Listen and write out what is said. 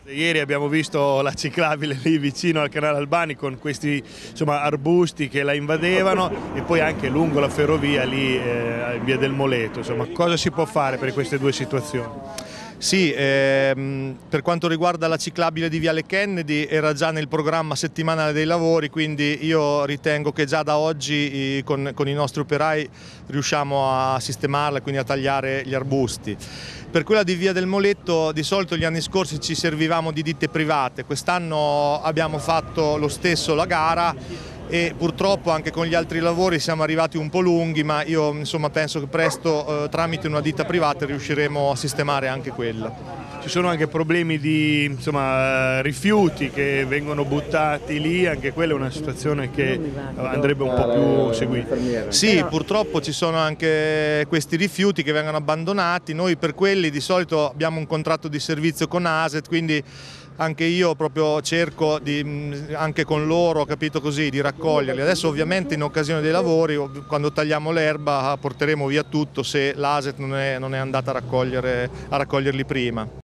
Ieri abbiamo visto la ciclabile lì vicino al canale Albani con questi arbusti che la invadevano e poi anche lungo la ferrovia lì in via del Moleto. Cosa si può fare per queste due situazioni? Sì, per quanto riguarda la ciclabile di Viale Kennedy era già nel programma settimanale dei lavori, quindi io ritengo che già da oggi con i nostri operai riusciamo a sistemarla, quindi a tagliare gli arbusti. Per quella di Via del Moletto di solito gli anni scorsi ci servivamo di ditte private, quest'anno abbiamo fatto lo stesso la gara e purtroppo anche con gli altri lavori siamo arrivati un po' lunghi, ma io penso che presto tramite una ditta privata riusciremo a sistemare anche quella. Ci sono anche problemi di rifiuti che vengono buttati lì, anche quella è una situazione che andrebbe un po' più seguita. Sì, purtroppo ci sono anche questi rifiuti che vengono abbandonati, noi per quelli di solito abbiamo un contratto di servizio con ASET, quindi anche io proprio cerco anche con loro, capito così, di raccoglierli. Adesso ovviamente in occasione dei lavori, quando tagliamo l'erba, porteremo via tutto se l'ASET non è andata a raccoglierli prima.